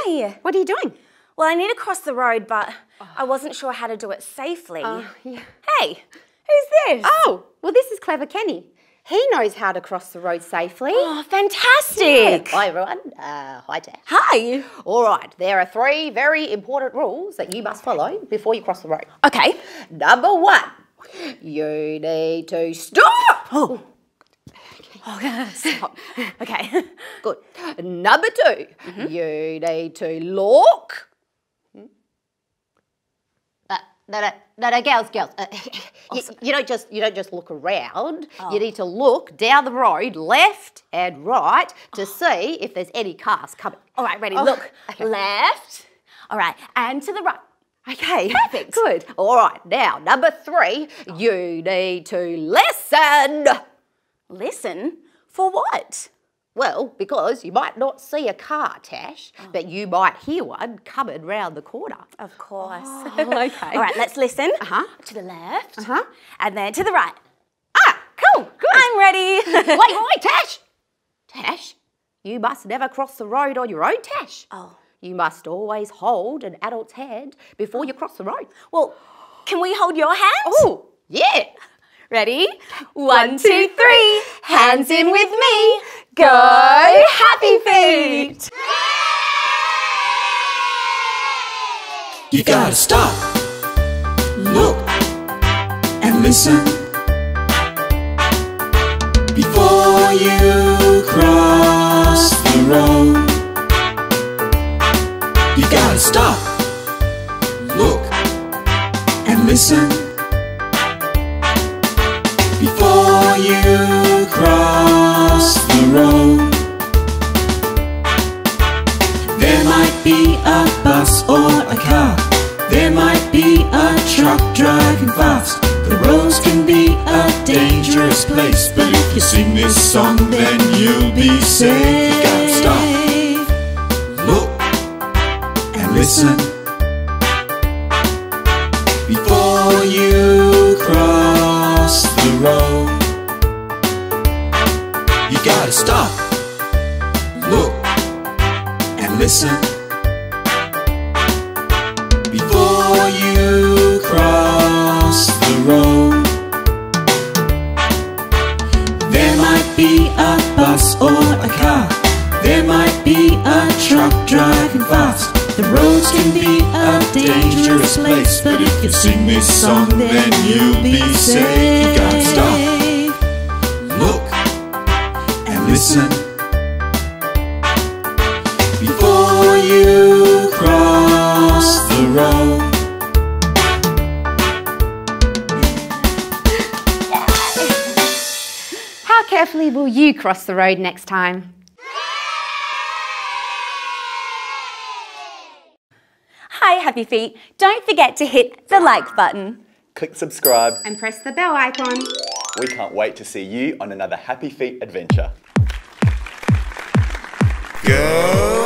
Hi. What are you doing? Well, I need to cross the road, but I wasn't sure how to do it safely. Yeah. Hey, who's this? Oh, well, this is Clever Kenny. He knows how to cross the road safely. Oh, fantastic. Hi, everyone. Hi, Tash. Hi. All right, there are 3 very important rules that you must follow before you cross the road. Okay. Number 1, you need to stop. Oh, stop. Okay. Good. Number 2, you need to look. No, girls. You don't just look around. You need to look down the road, left and right, to see if there's any cars coming. All right, ready. Look, left. All right, and to the right. Okay, Perfect. Good. All right, now, number 3, you need to listen. Listen? For what? Well, because you might not see a car, Tash, but you might hear one coming round the corner. Of course. Okay. All right, let's listen. To the left. And then to the right. Ah, cool, good. I'm ready. Wait, Tash. Tash, you must never cross the road on your own, Tash. Oh. You must always hold an adult's hand before you cross the road. Well, can we hold your hand? Oh, yeah. Ready? 1, 2, 3. Hands in with me. Go Happy Feet. You gotta stop, look, and listen before you cross the road. You gotta stop, look, and listen before you cross the road. There might be a bus or a car, there might be a truck driving fast. The roads can be a dangerous place, but if you sing this song then you'll be safe. You gotta stop, look, and listen before you cross the road. You gotta stop, look, and listen before you cross the road. There might be a bus or a car, there might be a truck driving fast. The roads can be a dangerous place, but if you sing this song then you'll be safe. You gotta stop, look, and listen before you cross the road. How carefully will you cross the road next time? Hi, Happy Feet. Don't forget to hit the like button. Click subscribe. And press the bell icon. We can't wait to see you on another Happy Feet adventure. Go!